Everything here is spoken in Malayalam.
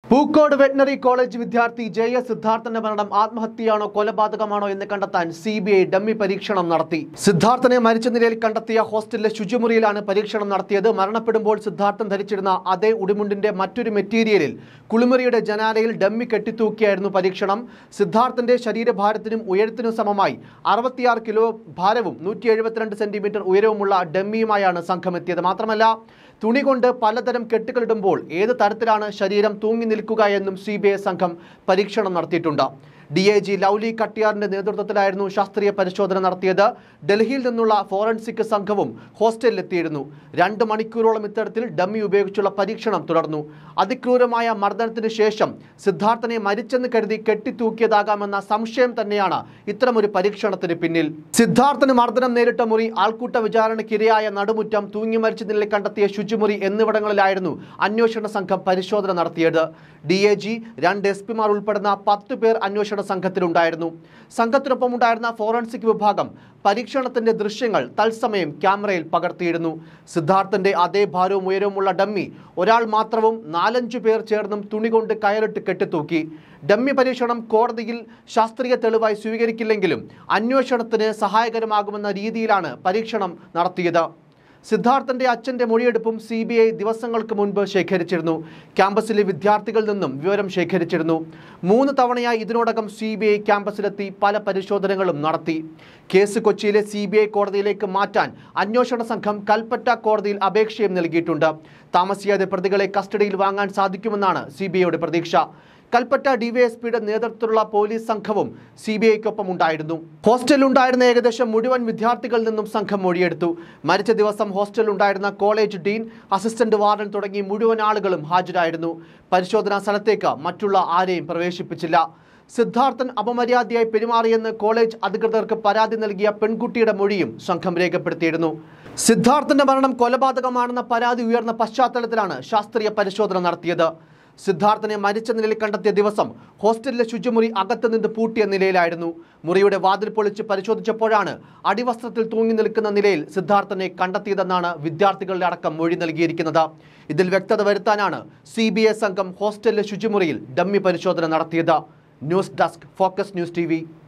പൂക്കോട് വെറ്ററിനറി കോളേജ് വിദ്യാർത്ഥി JS സിദ്ധാർത്ഥന്റെ മരണം ആത്മഹത്യയാണോ കൊലപാതകമാണോ എന്ന് കണ്ടെത്താൻ CBI ഡമ്മി പരീക്ഷണം നടത്തി. സിദ്ധാർത്ഥനെ മരിച്ച നിലയിൽ കണ്ടെത്തിയ ഹോസ്റ്റലിലെ ശുചിമുറിയിലാണ് പരീക്ഷണം നടത്തിയത്. മരണപ്പെടുമ്പോൾ സിദ്ധാർത്ഥൻ ധരിച്ചിരുന്ന അതേ ഉടുമുണ്ടിന്റെ മറ്റൊരു മെറ്റീരിയലിൽ കുളിമുറിയുടെ ജനാലയിൽ ഡമ്മി കെട്ടിത്തൂക്കിയായിരുന്നു പരീക്ഷണം. സിദ്ധാർത്ഥന്റെ ശരീരഭാരത്തിനും ഉയരത്തിനും സമമായി 66 കിലോ ഭാരവും 172 സെന്റിമീറ്റർ ഉയരവുമുള്ള ഡമ്മിയുമായാണ് സംഘം എത്തിയത്. മാത്രമല്ല, തുണി കൊണ്ട് പലതരം കെട്ടുകളിടുമ്പോൾ ഏത് തരത്തിലാണ് ശരീരം തൂങ്ങി നിൽക്കുക എന്നും CBI സംഘം പരീക്ഷണം നടത്തിയിട്ടുണ്ട്. DIG ലൗലി കട്ടിയാറിന്റെ നേതൃത്വത്തിലായിരുന്നു ശാസ്ത്രീയ പരിശോധന നടത്തിയത്. ഡൽഹിയിൽ നിന്നുള്ള ഫോറൻസിക് സംഘവും ഹോസ്റ്റലിലെത്തിയിരുന്നു. 2 മണിക്കൂറോളം ഇത്തരത്തിൽ ഡമ്മി ഉപയോഗിച്ചുള്ള പരീക്ഷണം തുടർന്നു. അതിക്രൂരമായ മർദ്ദനത്തിന് ശേഷം സിദ്ധാർത്ഥനെ മരിച്ചെന്ന് കരുതി കെട്ടിത്തൂക്കിയതാകാമെന്ന സംശയം തന്നെയാണ് ഇത്തരമൊരു പരീക്ഷണത്തിന് പിന്നിൽ. സിദ്ധാർത്ഥന് മർദ്ദനം നേരിട്ട മുറി, ആൾക്കൂട്ട വിചാരണയ്ക്കിരയായ നടുമുറ്റം, തൂങ്ങി മരിച്ച നിലയിൽ കണ്ടെത്തിയ ശുചിമുറി എന്നിവിടങ്ങളിലായിരുന്നു അന്വേഷണ സംഘം പരിശോധന നടത്തിയത്. DIG, 2 SP-മാർ ഉൾപ്പെടുന്ന 10 പേർ അന്വേഷണ സംഘത്തിലുണ്ടായിരുന്നു. സംഘത്തിനൊപ്പം ഉണ്ടായിരുന്ന ഫോറൻസിക് വിഭാഗം പരീക്ഷണത്തിന്റെ ദൃശ്യങ്ങൾ തത്സമയം ക്യാമറയിൽ പകർത്തിയിരുന്നു. സിദ്ധാർത്ഥന്റെ അതേ ഭാരവും ഉയരവുമുള്ള ഡമ്മി ഒരാൾ മാത്രവും 4-5 പേർ ചേർന്നും തുണി കൊണ്ട് കയറിട്ട് കെട്ടിത്തൂക്കി. ഡമ്മി പരീക്ഷണം കോടതിയിൽ ശാസ്ത്രീയ തെളിവായി സ്വീകരിക്കില്ലെങ്കിലും അന്വേഷണത്തിന് സഹായകരമാകുമെന്ന രീതിയിലാണ് പരീക്ഷണം നടത്തിയത്. സിദ്ധാർത്ഥന്റെ അച്ഛന്റെ മൊഴിയെടുപ്പും CBI ദിവസങ്ങൾക്ക് മുൻപ് ശേഖരിച്ചിരുന്നു. ക്യാമ്പസിലെ വിദ്യാർത്ഥികളിൽ നിന്നും വിവരം ശേഖരിച്ചിരുന്നു. 3 തവണയായി ഇതിനോടകം CBI ക്യാമ്പസിലെത്തി പല പരിശോധനകളും നടത്തി. കേസ് കൊച്ചിയിലെ CBI കോടതിയിലേക്ക് മാറ്റാൻ അന്വേഷണ സംഘം കൽപ്പറ്റ കോടതിയിൽ അപേക്ഷയും നൽകിയിട്ടുണ്ട്. താമസിയാതെ പ്രതികളെ കസ്റ്റഡിയിൽ വാങ്ങാൻ സാധിക്കുമെന്നാണ് CBIയുടെ പ്രതീക്ഷ. കൽപ്പറ്റ DYSPയുടെ നേതൃത്വത്തിലുള്ള പോലീസ് സംഘവും CBIക്കൊപ്പം ഉണ്ടായിരുന്നു. ഹോസ്റ്റലിലുണ്ടായിരുന്ന ഏകദേശം മുഴുവൻ വിദ്യാർത്ഥികളിൽ നിന്നും സംഘം മൊഴിയെടുത്തു. മരിച്ച ദിവസം ഹോസ്റ്റലിലുണ്ടായിരുന്ന കോളേജ് ഡീൻ, അസിസ്റ്റന്റ് വാർഡൻ തുടങ്ങി മുഴുവൻ ആളുകളും ഹാജരായിരുന്നു. പരിശോധനാ സ്ഥലത്തേക്ക് മറ്റുള്ള ആരെയും പ്രവേശിപ്പിച്ചില്ല. സിദ്ധാർത്ഥൻ അപമര്യാദയായി പെരുമാറിയെന്ന് കോളേജ് അധികൃതർക്ക് പരാതി നൽകിയ പെൺകുട്ടിയുടെ മൊഴിയും സംഘം രേഖപ്പെടുത്തിയിരുന്നു. സിദ്ധാർത്ഥന്റെ മരണം കൊലപാതകമാണെന്ന പരാതി ഉയർന്ന പശ്ചാത്തലത്തിലാണ് ശാസ്ത്രീയ പരിശോധന നടത്തിയത്. സിദ്ധാർത്ഥനെ മരിച്ച നിലയിൽ കണ്ടെത്തിയ ദിവസം ഹോസ്റ്റലിലെ ശുചിമുറി അകത്തുനിന്ന് പൂട്ടിയ നിലയിലായിരുന്നു. മുറിയുടെ വാതിൽ പൊളിച്ച് പരിശോധിച്ചപ്പോഴാണ് അടിവസ്ത്രത്തിൽ തൂങ്ങി നിൽക്കുന്ന നിലയിൽ സിദ്ധാർത്ഥനെ കണ്ടെത്തിയതെന്നാണ് വിദ്യാർത്ഥികളുടെ അടക്കം മൊഴി നൽകിയിരിക്കുന്നത്. ഇതിൽ വ്യക്തത വരുത്താനാണ് CBI സംഘം ഹോസ്റ്റലിലെ ശുചിമുറിയിൽ ഡമ്മി പരിശോധന നടത്തിയത്. News desk, focus news TV.